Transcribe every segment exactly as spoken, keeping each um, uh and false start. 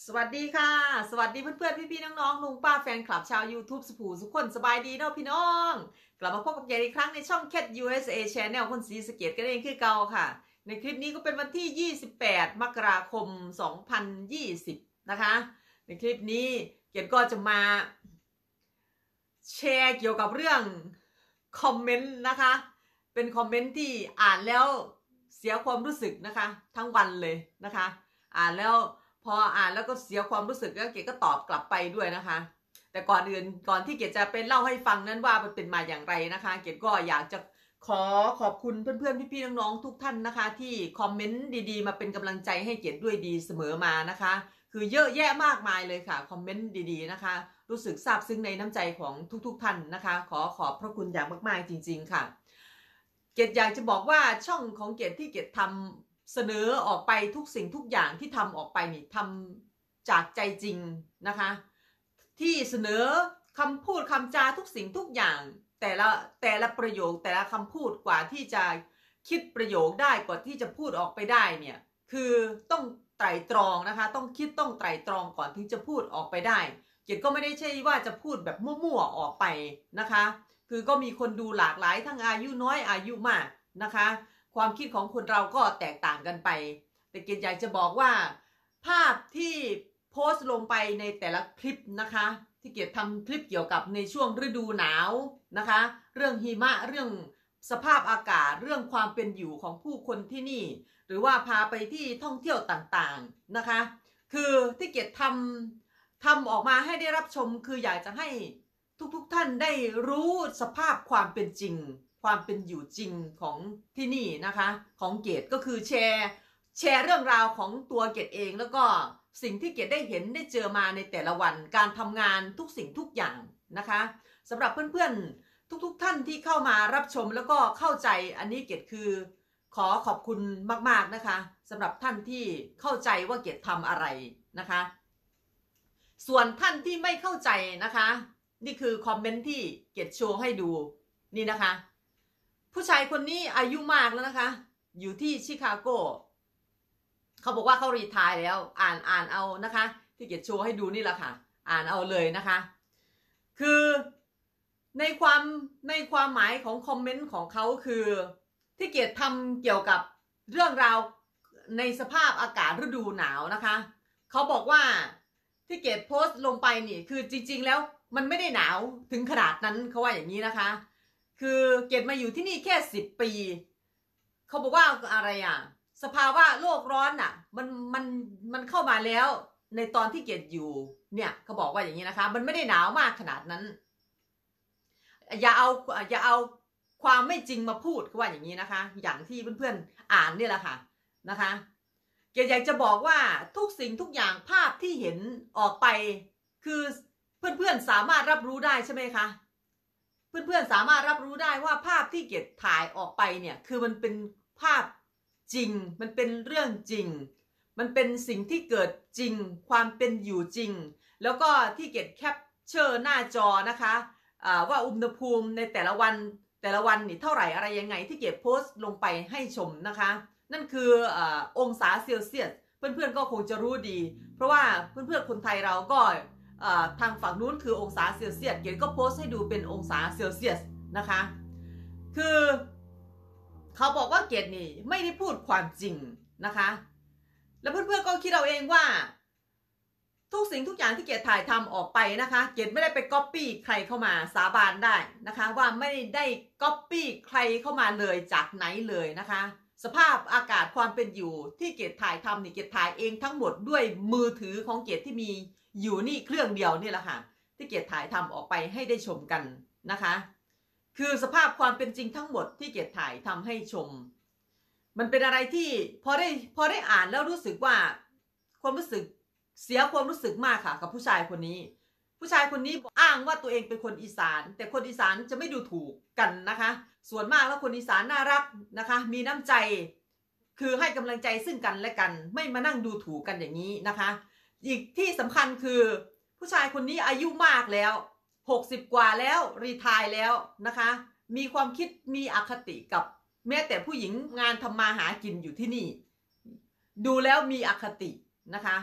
สวัสดีค่ะสวัสดีเพื่อนๆพี่ๆน้องๆลุงป้าแฟนคลับชาว YouTube สุภูสุขคนสบายดีเนาะพี่น้องกลับมาพบกับเกดอีกครั้งในช่อง Cat ยู เอส เอ Channel คนสีสะเกดกันเองคือเก่าค่ะในคลิปนี้ก็เป็นวันที่ยี่สิบแปดมกราคมสองพันยี่สิบนะคะในคลิปนี้เกดก็จะมาแชร์เกี่ยวกับเรื่องคอมเมนต์นะคะเป็นคอมเมนต์ที่อ่านแล้วเสียความรู้สึกนะคะทั้งวันเลยนะคะอ่านแล้วพออ่านแล้วก็เสียความรู้สึกแล้วเกดก็ตอบกลับไปด้วยนะคะแต่ก่อนอื่นก่อนที่เกดจะเป็นเล่าให้ฟังนั้นว่ามันเป็นมาอย่างไรนะคะเกดก็อยากจะขอขอบคุณเพื่อนๆพี่ๆน้องๆทุกท่านนะคะที่คอมเมนต์ดีๆมาเป็นกำลังใจให้เกดด้วยดีเสมอมานะคะคือเยอะแยะมากมายเลยค่ะคอมเมนต์ดีๆนะคะรู้สึกซาบซึ้งในน้ำใจของทุกๆท่านนะคะขอขอบพระคุณอย่างมากๆจริงๆค่ะเกดอยากจะบอกว่าช่องของเกดที่เกดทำเสนอออกไปทุกสิ่งทุกอย่างที่ทำออกไปนี่ทำจากใจจริงนะคะที่เสนอคำพูดคำจาทุกสิ่งทุกอย่างแต่ละแต่ละประโยคแต่ละคำพูดกว่าที่จะคิดประโยคได้กว่าที่จะพูดออกไปได้เนี่ยคือต้องไตร่ตรองนะคะต้องคิดต้องไตร่ตรองก่อนถึงจะพูดออกไปได้เกดก็ไม่ได้ใช่ว่าจะพูดแบบมั่วๆออกไปนะคะคือก็มีคนดูหลากหลายทั้งอายุน้อยอายุมากนะคะความคิดของคนเราก็แตกต่างกันไปแต่เกดอยากจะบอกว่าภาพที่โพสต์ลงไปในแต่ละคลิปนะคะที่เกดทำคลิปเกี่ยวกับในช่วงฤดูหนาวนะคะเรื่องหิมะเรื่องสภาพอากาศเรื่องความเป็นอยู่ของผู้คนที่นี่หรือว่าพาไปที่ท่องเที่ยวต่างๆนะคะคือที่เกดทำทำออกมาให้ได้รับชมคืออยากจะให้ทุกๆท่านได้รู้สภาพความเป็นจริงความเป็นอยู่จริงของที่นี่นะคะของเกดก็คือแชร์แชร์เรื่องราวของตัวเกดเองแล้วก็สิ่งที่เกดได้เห็นได้เจอมาในแต่ละวันการทำงานทุกสิ่งทุกอย่างนะคะสำหรับเพื่อนๆทุกๆท่านที่เข้ามารับชมแล้วก็เข้าใจอันนี้เกดคือขอขอบคุณมากๆนะคะสำหรับท่านที่เข้าใจว่าเกดทำอะไรนะคะส่วนท่านที่ไม่เข้าใจนะคะนี่คือคอมเมนต์ที่เกดโชว์ให้ดูนี่นะคะผู้ชายคนนี้อายุมากแล้วนะคะอยู่ที่ชิคาโกเขาบอกว่าเขารีไทร์แล้วอ่านอ่านเอานะคะที่เกดโชว์ให้ดูนี่แหละค่ะอ่านเอาเลยนะคะคือในความในความหมายของคอมเมนต์ของเขาคือที่เกดทำเกี่ยวกับเรื่องราวในสภาพอากาศฤดูหนาวนะคะเขาบอกว่าที่เกดโพสต์ลงไปนี่คือจริงๆแล้วมันไม่ได้หนาวถึงขนาดนั้นเขาว่าอย่างนี้นะคะคือเกดมาอยู่ที่นี่แค่สิบปีเขาบอกว่าอะไรอ่ะสภาวะโลกร้อนอ่ะมันมันมันเข้ามาแล้วในตอนที่เกดอยู่เนี่ยเขาบอกว่าอย่างนี้นะคะมันไม่ได้หนาวมากขนาดนั้นอย่าเอาอย่าเอาความไม่จริงมาพูดเขาว่าอย่างนี้นะคะอย่างที่เพื่อนๆอ่านนี่แหละค่ะนะคะเกดอยากจะบอกว่าทุกสิ่งทุกอย่างภาพที่เห็นออกไปคือเพื่อนๆสามารถรับรู้ได้ใช่ไหมคะเพื่อนๆสามารถรับรู้ได้ว่าภาพที่เกดถ่ายออกไปเนี่ยคือมันเป็นภาพจริงมันเป็นเรื่องจริงมันเป็นสิ่งที่เกิดจริงความเป็นอยู่จริงแล้วก็ที่เกดแคปเจอร์หน้าจอนะคะว่าอุณหภูมิในแต่ละวันแต่ละวันนี่เท่าไหร่อะไรยังไงที่เกดโพสต์ลงไปให้ชมนะคะนั่นคืออองศาเซลเซียสเพื่อนๆก็คงจะรู้ดีเพราะว่าเพื่อนๆคนไทยเราก็ทางฝั่งนู้นคือองศาเซลเซียสเกดก็โพสต์ให้ดูเป็นองศาเซลเซียสนะคะคือเขาบอกว่าเกดนี่ไม่ได้พูดความจริงนะคะแล้วเพื่อนๆก็คิดเอาเองว่าทุกสิ่งทุกอย่างที่เกดถ่ายทำออกไปนะคะเกดไม่ได้ไปก๊อปปี้ใครเข้ามาสาบานได้นะคะว่าไม่ได้ก๊อปปี้ใครเข้ามาเลยจากไหนเลยนะคะสภาพอากาศความเป็นอยู่ที่เกดถ่ายทำนี่เกดถ่ายเองทั้งหมดด้วยมือถือของเกดที่มีอยู่นี่เครื่องเดียวนี่แหละค่ะที่เกดถ่ายทำออกไปให้ได้ชมกันนะคะคือสภาพความเป็นจริงทั้งหมดที่เกดถ่ายทำให้ชมมันเป็นอะไรที่พอได้พอได้อ่านแล้วรู้สึกว่าความรู้สึกเสียความรู้สึกมากค่ะกับผู้ชายคนนี้ผู้ชายคนนี้อ้างว่าตัวเองเป็นคนอีสานแต่คนอีสานจะไม่ดูถูกกันนะคะส่วนมากแล้วคนอีสานน่ารักนะคะมีน้ำใจคือให้กำลังใจซึ่งกันและกันไม่มานั่งดูถูกกันอย่างนี้นะคะอีกที่สำคัญคือผู้ชายคนนี้อายุมากแล้วหกสิบกว่าแล้วรีไทร์แล้วนะคะมีความคิดมีอคติกับแม้แต่ผู้หญิงงานทำมาหากินอยู่ที่นี่ดูแล้วมีอคตินะคะ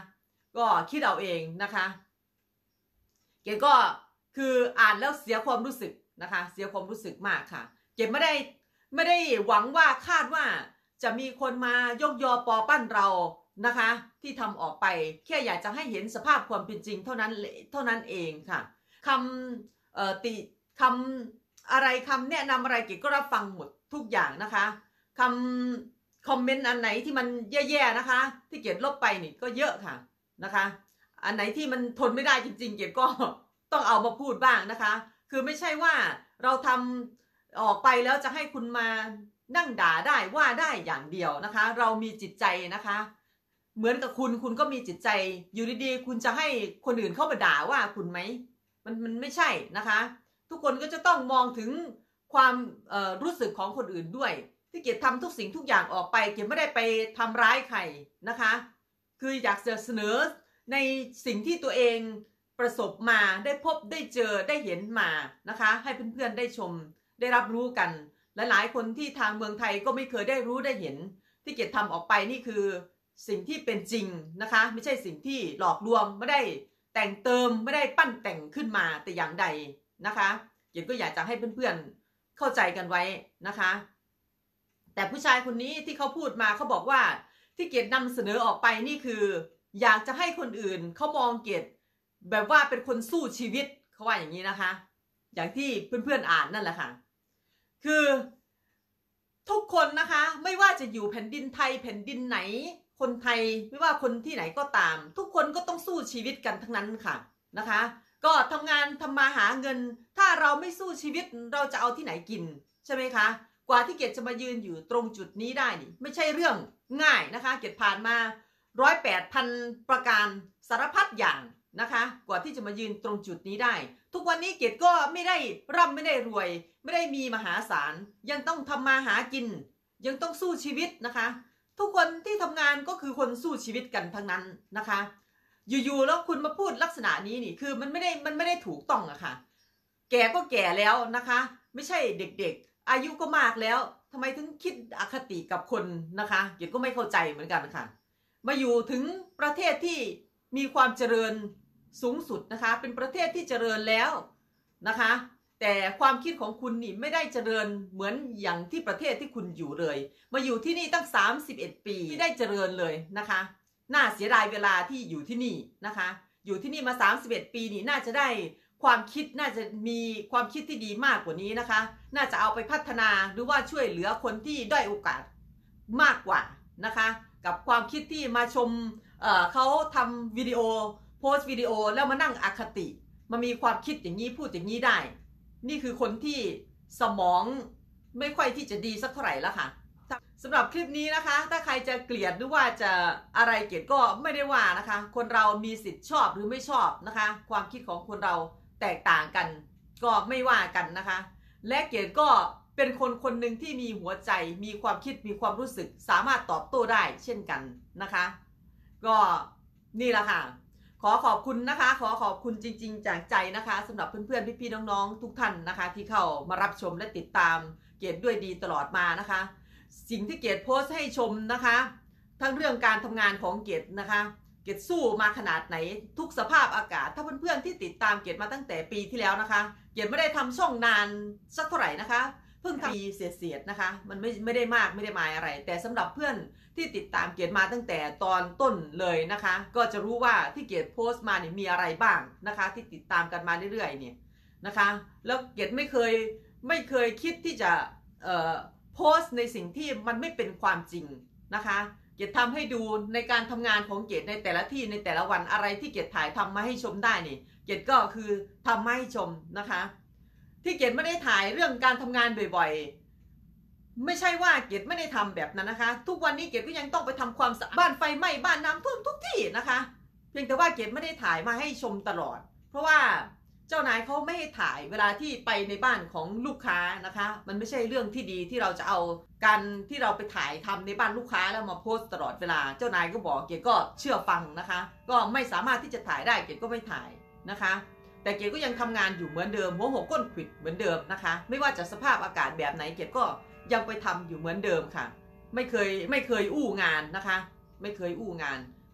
ก็คิดเอาเองนะคะเกดก็คืออ่านแล้วเสียความรู้สึกนะคะเสียความรู้สึกมากค่ะเกดไม่ได้ไม่ได้หวังว่าคาดว่าจะมีคนมายกยอปอปั้นเรานะคะที่ทำออกไปแค่อยากจะให้เห็นสภาพความเป็นจริงเท่านั้นเท่านั้นเองค่ะคำเอ่อติคำอะไรคำแนะนำอะไรเกดก็รับฟังหมดทุกอย่างนะคะคำคอมเมนต์อันไหนที่มันแย่ๆนะคะที่เกดลบไปนี่ก็เยอะค่ะนะคะอันไหนที่มันทนไม่ได้จริงๆเกดก็ต้องเอามาพูดบ้างนะคะคือไม่ใช่ว่าเราทำออกไปแล้วจะให้คุณมานั่งด่าได้ว่าได้อย่างเดียวนะคะเรามีจิตใจนะคะเหมือนกับคุณคุณก็มีจิตใจอยู่ดีๆคุณจะให้คนอื่นเข้ามาด่าว่าคุณไหมมันมันไม่ใช่นะคะทุกคนก็จะต้องมองถึงความเอ่อรู้สึกของคนอื่นด้วยที่เกียรติทำทุกสิ่งทุกอย่างออกไปเกียรติไม่ได้ไปทำร้ายใครนะคะคืออยากจะเสนอในสิ่งที่ตัวเองประสบมาได้พบได้เจอได้เห็นมานะคะให้เพื่อนๆได้ชมได้รับรู้กันหลายๆคนที่ทางเมืองไทยก็ไม่เคยได้รู้ได้เห็นที่เกียรติทำออกไปนี่คือสิ่งที่เป็นจริงนะคะไม่ใช่สิ่งที่หลอกลวงไม่ได้แต่งเติมไม่ได้ปั้นแต่งขึ้นมาแต่อย่างใดนะคะเกียรติก็อยากจะให้เพื่อนๆเข้าใจกันไว้นะคะแต่ผู้ชายคนนี้ที่เขาพูดมาเขาบอกว่าที่เกียรตินำเสนอออกไปนี่คืออยากจะให้คนอื่นเขามองเกียรติแบบว่าเป็นคนสู้ชีวิตเขาว่าอย่างนี้นะคะอย่างที่เพื่อนๆอ่านนั่นแหละค่ะคือทุกคนนะคะไม่ว่าจะอยู่แผ่นดินไทยแผ่นดินไหนคนไทยไม่ว่าคนที่ไหนก็ตามทุกคนก็ต้องสู้ชีวิตกันทั้งนั้นค่ะนะคะก็ทำงานทำมาหาเงินถ้าเราไม่สู้ชีวิตเราจะเอาที่ไหนกินใช่ไหมคะกว่าที่เกียรติจะมายืนอยู่ตรงจุดนี้ได้นี่ไม่ใช่เรื่องง่ายนะคะเกียรติผ่านมาร้อยแปดพันประการสารพัดอย่างนะคะกว่าที่จะมายืนตรงจุดนี้ได้ทุกวันนี้เกียรติก็ไม่ได้ร่ำไม่ได้รวยไม่ได้มีมหาศาลยังต้องทำมาหากินยังต้องสู้ชีวิตนะคะทุกคนที่ทำงานก็คือคนสู้ชีวิตกันทั้งนั้นนะคะอยู่ๆแล้วคุณมาพูดลักษณะนี้นี่คือมันไม่ได้มันไม่ได้ถูกต้องอะค่ะแก่ก็แก่แล้วนะคะไม่ใช่เด็กๆอายุก็มากแล้วทำไมถึงคิดอคติกับคนนะคะเกียรติก็ไม่เข้าใจเหมือนกันค่ะมาอยู่ถึงประเทศที่มีความเจริญสูงสุดนะคะเป็นประเทศที่เจริญแล้วนะคะแต่ความคิดของคุณนี่ไม่ได้เจริญเหมือนอย่างที่ประเทศที่คุณอยู่เลยมาอยู่ที่นี่ตั้งสามสิบเอ็ดปีที่ได้เจริญเลยนะคะน่าเสียดายเวลาที่อยู่ที่นี่นะคะอยู่ที่นี่มาสามสิบเอ็ดปีนี่น่าจะได้ความคิดน่าจะมีความคิดที่ดีมากกว่านี้นะคะน่าจะเอาไปพัฒนาหรือว่าช่วยเหลือคนที่ด้อยโอกาสมากกว่านะคะกับความคิดที่มาชม เอ่อเขาทำวิดีโอโพสต์วิดีโอแล้วมานั่งอคติมามีความคิดอย่างนี้พูดอย่างนี้ได้นี่คือคนที่สมองไม่ค่อยที่จะดีสักเท่าไหร่แล้วค่ะสำหรับคลิปนี้นะคะถ้าใครจะเกลียดหรือว่าจะอะไรเกลียดก็ไม่ได้ว่านะคะคนเรามีสิทธิ์ชอบหรือไม่ชอบนะคะความคิดของคนเราแตกต่างกันก็ไม่ว่ากันนะคะและเกลียดก็เป็นคนคนหนึ่งที่มีหัวใจมีความคิดมีความรู้สึกสามารถตอบโต้ได้เช่นกันนะคะก็นี่แหละค่ะขอขอบคุณนะคะขอขอบคุณจริงๆจากใจนะคะสำหรับเพื่อนๆพี่ๆน้องๆทุกท่านนะคะที่เข้ามารับชมและติดตามเกดด้วยดีตลอดมานะคะสิ่งที่เกดโพสต์ให้ชมนะคะทั้งเรื่องการทำงานของเกดนะคะเกดสู้มาขนาดไหนทุกสภาพอากาศถ้าเพื่อนๆที่ติดตามเกดมาตั้งแต่ปีที่แล้วนะคะเกดไม่ได้ทำช่องนานสักเท่าไหร่นะคะเพิ่งทำปีเสียดๆนะคะมันไม่ไม่ได้มากไม่ได้มายอะไรแต่สำหรับเพื่อนที่ติดตามเกียรติมาตั้งแต่ตอนต้นเลยนะคะก็จะรู้ว่าที่เกียรติโพสต์มาเนี่ยมีอะไรบ้างนะคะที่ติดตามกันมาเรื่อยๆเนี่ยนะคะแล้วเกียรติไม่เคยไม่เคยคิดที่จะเอ่อโพสต์ในสิ่งที่มันไม่เป็นความจริงนะคะเกียรติทำให้ดูในการทำงานของเกียรติในแต่ละที่ในแต่ละวันอะไรที่เกียรติถ่ายทำมาให้ชมได้นี่เกียรติก็คือทำมาให้ชมนะคะที่เกียรติไม่ได้ถ่ายเรื่องการทำงานบ่อยๆไม่ใช่ว่าเกียรติไม่ได้ทำแบบนั้นนะคะทุกวันนี้เกียรติก็ยังต้องไปทำความสะอาดบ้านไฟไหม้บ้านน้ำท่วมทุกที่นะคะเพียงแต่ว่าเกียรติไม่ได้ถ่ายมาให้ชมตลอดเพราะว่าเจ้านายเขาไม่ให้ถ่ายเวลาที่ไปในบ้านของลูกค้านะคะมันไม่ใช่เรื่องที่ดีที่เราจะเอาการที่เราไปถ่ายทำในบ้านลูกค้าแล้วมาโพสต์ตลอดเวลาเจ้านายก็บอกเกียรติก็เชื่อฟังนะคะก็ไม่สามารถที่จะถ่ายได้เกียรติก็ไม่ถ่ายนะคะแต่เกียรติก็ยังทำงานอยู่เหมือนเดิมหัวหกก้นขวิดเหมือนเดิมนะคะไม่ว่าจะสภาพอากาศแบบไหนเกียรติก็ยังไปทำอยู่เหมือนเดิมค่ะไม่เคยไม่เคยอู้งานนะคะไม่เคยอู้งาน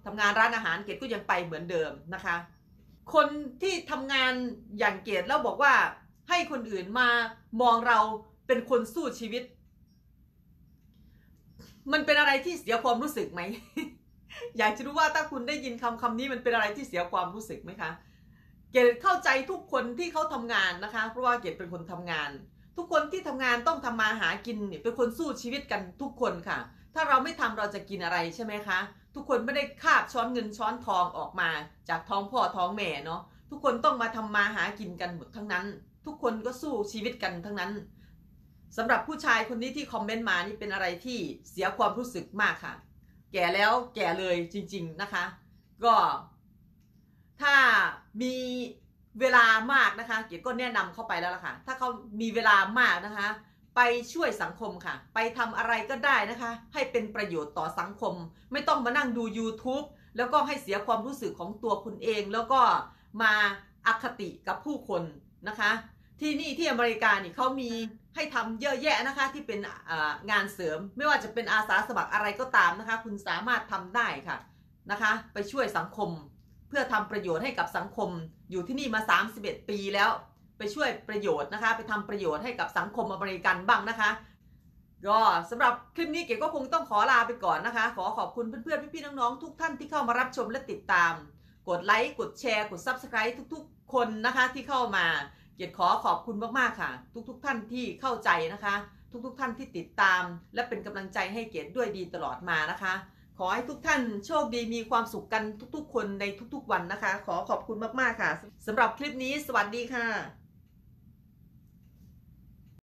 ทำงานร้านอาหารเกดก็ยังไปเหมือนเดิมนะคะ คนที่ทำงานอย่างเกดแล้วบอกว่าให้คนอื่นมามองเราเป็นคนสู้ชีวิตมันเป็นอะไรที่เสียความรู้สึกไหม อยากจะรู้ว่าถ้าคุณได้ยินคำคำนี้มันเป็นอะไรที่เสียความรู้สึกไหมคะเกดเข้าใจทุกคนที่เขาทำงานนะคะเพราะว่าเกดเป็นคนทำงานทุกคนที่ทำงานต้องทำมาหากินเนี่ยเป็นคนสู้ชีวิตกันทุกคนค่ะถ้าเราไม่ทำเราจะกินอะไรใช่ไหมคะทุกคนไม่ได้คาบช้อนเงินช้อนทองออกมาจากท้องพ่อท้องแม่เนาะทุกคนต้องมาทำมาหากินกันหมดทั้งนั้นทุกคนก็สู้ชีวิตกันทั้งนั้นสำหรับผู้ชายคนนี้ที่คอมเมนต์มานี่เป็นอะไรที่เสียความรู้สึกมากค่ะแก่แล้วแก่เลยจริงๆนะคะก็ถ้ามีเวลามากนะคะเก๋ก็แนะนำเข้าไปแล้วล่ะค่ะถ้าเขามีเวลามากนะคะไปช่วยสังคมค่ะไปทำอะไรก็ได้นะคะให้เป็นประโยชน์ต่อสังคมไม่ต้องมานั่งดู ยูทูบ แล้วก็ให้เสียความรู้สึกของตัวคุณเองแล้วก็มาอคติกับผู้คนนะคะที่นี่ที่อเมริกานี่เขามีให้ทำเยอะแยะนะคะที่เป็นงานเสริมไม่ว่าจะเป็นอาสาสมัครอะไรก็ตามนะคะคุณสามารถทำได้ค่ะนะคะไปช่วยสังคมเพื่อทำประโยชน์ให้กับสังคมอยู่ที่นี่มาสามสิบเอ็ดปีแล้วไปช่วยประโยชน์นะคะไปทำประโยชน์ให้กับสังคมอเมริกันบ้างนะคะก็สำหรับคลิปนี้เก๋ก็คงต้องขอลาไปก่อนนะคะขอขอบคุณเพื่อนๆพี่ๆน้องๆทุกท่านที่เข้ามารับชมและติดตามกดไลค์กดแชร์กด ซับสไครบ์ ทุกๆคนนะคะที่เข้ามาเกียรติขอขอบคุณมากๆค่ะทุกๆท่านที่เข้าใจนะคะทุกๆท่านที่ติดตามและเป็นกำลังใจให้เกียรติด้วยดีตลอดมานะคะขอให้ทุกท่านโชคดีมีความสุขกันทุกๆคนในทุกๆวันนะคะขอขอบคุณมากๆค่ะสำหรับคลิปนี้สวัสดีค่ะ